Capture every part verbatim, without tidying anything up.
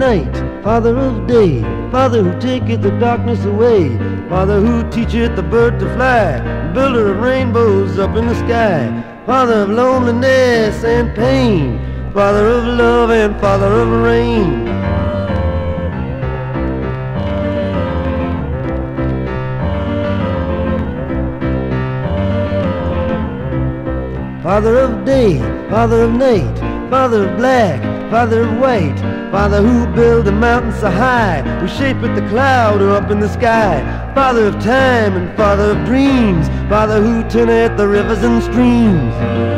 night, Father of day, Father who taketh the darkness away, Father who teacheth the bird to fly, builder of rainbows up in the sky, Father of loneliness and pain, Father of love and Father of rain. Father of day, Father of night, Father of black, Father of white, Father who built the mountains so high, who shapeth the cloud up in the sky, Father of time and Father of dreams, Father who turneth the rivers and streams.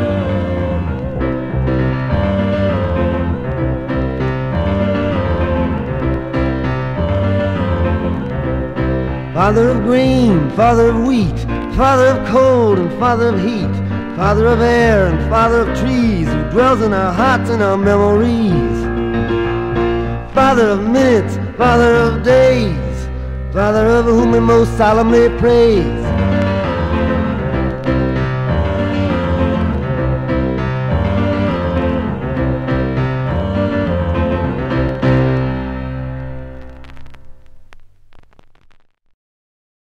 Father of grain, Father of wheat, Father of cold and Father of heat, Father of air and Father of trees, who dwells in our hearts and our memories. Father of minutes, Father of days, Father of whom we most solemnly praise.